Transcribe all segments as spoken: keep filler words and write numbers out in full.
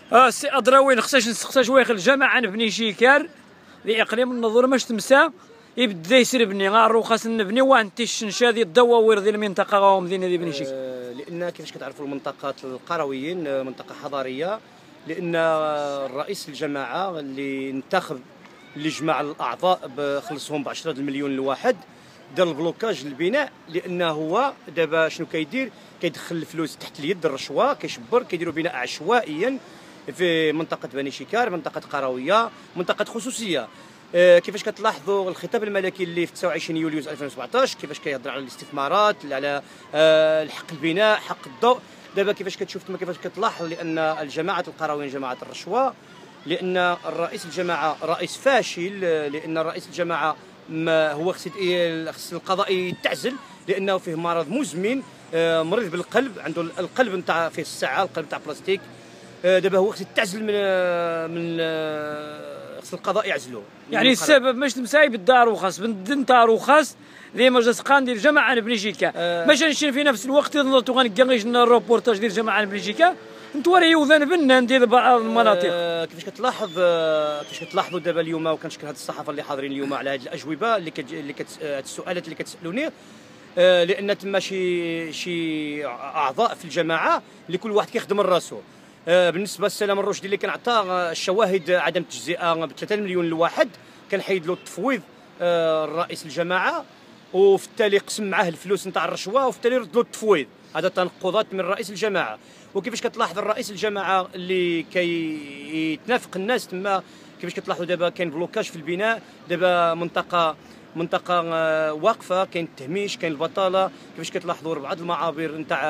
اه سي أدراوي خصهاش نسقسا شويه الجماعه نبني شيكار لاقليم النظور باش تمسا يبدا يسير بني غير خاص نبني وانت الشنشه ديال الدواوير ديال المنطقه غاهم مدينه ديال بني شيكار. آه لان كيفاش كتعرفوا المنطقات القرويين منطقه حضاريه، لان الرئيس الجماعه اللي انتخب اللي جمع الاعضاء بخلصهم ب عشرة المليون لواحد دار البلوكاج للبناء، لانه هو دابا شنو كيدير؟ كيدخل الفلوس تحت اليد الرشوه، كيشبر كيديروا بناء عشوائيا في منطقه بني شيكار، منطقه قرويه، منطقه خصوصيه. آه كيفاش كتلاحظوا الخطاب الملكي اللي في تسعة وعشرين يوليو ألفين وسبعطاش كيفاش كيهضر على الاستثمارات، على آه الحق البناء، حق الضوء. دابا كيفاش كتشوف تما كيفاش كتلاحظ لان الجماعه القرويين جماعه الرشوه، لان الرئيس الجماعه رئيس فاشل، لان رئيس الجماعه ما هو خص خص القضاء يتعزل لانه فيه مرض مزمن، مريض بالقلب، عنده القلب نتاع فيه الساعه، القلب تاع بلاستيك. دابا هو خص يتعزل من من خص القضاء يعزلوه. يعني السبب مش مسايب الدار وخاص بندن دار وخاص ذي مجلس قان ديال الجماعه بلجيكا أه باش نشين في نفس الوقت نضلتو غنكاغيش الروبورتاج ديال الجماعه بلجيكا نتوري وذان بنان ديال بعض المناطق. أه كيفاش كتلاحظ أه كيفاش كتلاحظوا دابا اليوم، وكنشكر هاد الصحافه اللي حاضرين اليوم على هاد الاجوبه اللي كت اللي كت هاد السؤالات اللي كتسالوني، أه لان تما شي شي اعضاء في الجماعه اللي كل واحد كيخدم راسو. أه بالنسبه للسلام الرشدي اللي كنعطى الشواهد عدم التجزئه ب ثلاثة مليون لواحد، كنحيد له التفويض أه الرئيس الجماعه، وفي التالي قسم معاه الفلوس نتاع الرشوه، وفي التالي رد له التفويض. هذا تنقضات من رئيس الجماعه. وكيفاش كتلاحظ الرئيس الجماعه اللي كيتنافق الناس تما، كيفاش كتلاحظوا دابا كاين بلوكاج في البناء، دابا منطقه منطقه واقفه، كاين التهميش، كاين البطاله. كيفاش كتلاحظوا بعض المعابر نتاع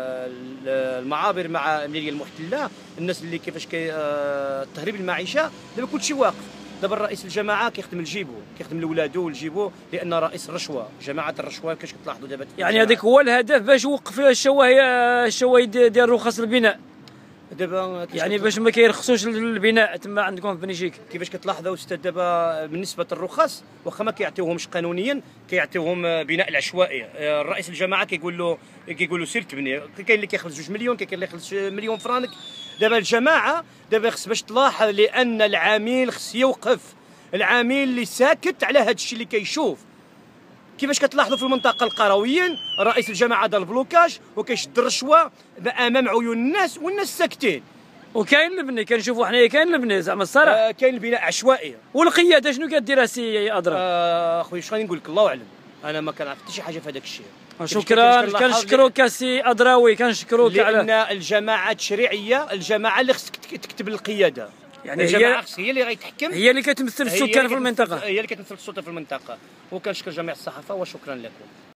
المعابر مع المدينه المحتله، الناس اللي كيفاش كي تهريب المعيشه، دابا كلشي واقف. دابا الرئيس الجماعه كيخدم لجيبو، كيخدم لولادو ولجيبو، لان رئيس الرشوه، جماعه الرشوه. كيفاش كتلاحظوا دابا يعني هذاك هو الهدف باش يوقف الشواهي الشواهي ديال رخص البناء دابا، يعني باش ما كيرخصوش البناء تما عندكم في بني شيكار. كيفاش كتلاحظوا استاذ دابا بالنسبه للرخص، واخا ما كيعطيوهمش قانونيا، كيعطيوهم بناء العشوائي. الرئيس الجماعه كيقول له كيقول له سير تبني، كاين اللي كيخلص جوج مليون، كاين اللي كيخلص مليون فرانك. دابا الجماعه دابا خص باش تلاحظ، لان العميل خص يوقف، العميل اللي ساكت على هذا الشيء اللي كيشوف. كيفاش كتلاحظوا في المنطقه القرويين رئيس الجماعه دار البلوكاج وكيشد الرشوه امام عيون الناس، والناس ساكتين. وكاين البني كنشوفوا حنايا كاين البني زعما الصراحه. آه كاين البناء عشوائي. والقياده شنو كدير سي أدرا؟ آه خويا اش غادي نقول لك، الله اعلم، انا ما كنعرف حتى شي حاجه في هذاك الشيء. شكرا، كنشكروك سي أدراوي، كنشكروك على لان الجماعه التشريعيه، الجماعه اللي خصك تكتب القياده، يعني الجماعه هي, هي اللي غيتحكم، هي اللي كتمثل السكان في المنطقه، هي اللي كتمثل السلطه في المنطقه. وكنشكر جميع الصحافه وشكرا لكم.